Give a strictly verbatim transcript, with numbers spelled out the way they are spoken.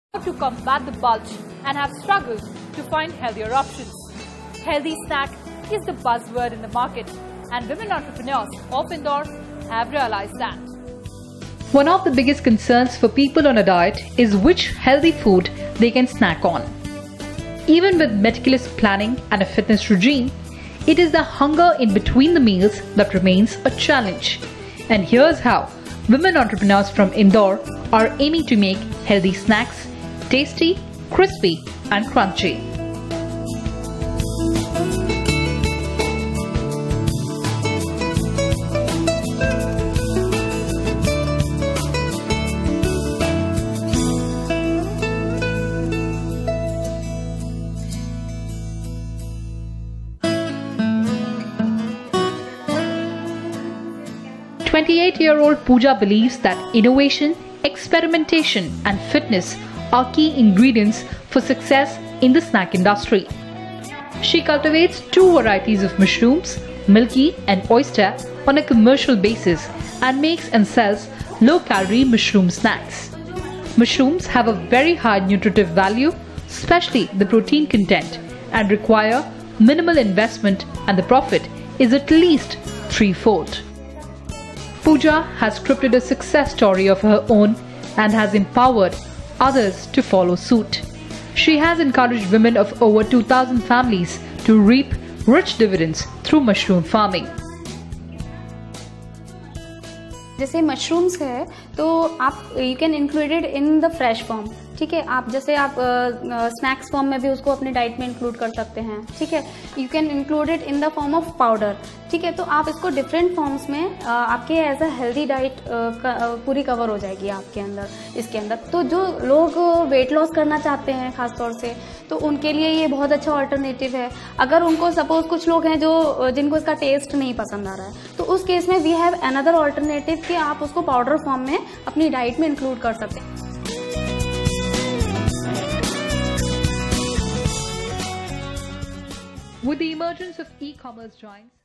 to combat the bulge and have struggled to find healthier options. Healthy snack is the buzzword in the market, and women entrepreneurs of Indore have realized that. One of the biggest concerns for people on a diet is which healthy food they can snack on. Even with meticulous planning and a fitness regime, it is the hunger in between the meals that remains a challenge. And here's how women entrepreneurs from Indore are aiming to make healthy snacks tasty, crispy, and crunchy. twenty-eight-year-old Pooja believes that innovation, experimentation, and fitness are key ingredients for success in the snack industry. She cultivates two varieties of mushrooms, milky and oyster, on a commercial basis and makes and sells low-calorie mushroom snacks. Mushrooms have a very high nutritive value, especially the protein content, and require minimal investment, and the profit is at least threefold. Pooja has scripted a success story of her own and has empowered others to follow suit. She has encouraged women of over two thousand families to reap rich dividends through mushroom farming. जैसे mushrooms है तो आप you can included in the fresh form, ठीक है। आप जैसे आप snacks uh, form में भी उसको अपने डाइट में इंक्लूड कर सकते हैं, ठीक है। You can included in the form of powder, ठीक है। तो आप इसको डिफरेंट फॉर्म्स में uh, आपके एज अ हेल्दी डाइट पूरी कवर हो जाएगी आपके अंदर, इसके अंदर। तो जो लोग वेट लॉस करना चाहते हैं खास तौर से, तो उनके लिए ये बहुत अच्छा ऑल्टरनेटिव है। अगर उनको सपोज कुछ लोग हैं जो जिनको इसका टेस्ट नहीं पसंद आ रहा है, तो उस केस में वी हैव अनदर ऑल्टरनेटिव कि आप उसको पाउडर फॉर्म में अपनी डाइट में इंक्लूड कर सकते हैं। With the emergence of e-commerce giants,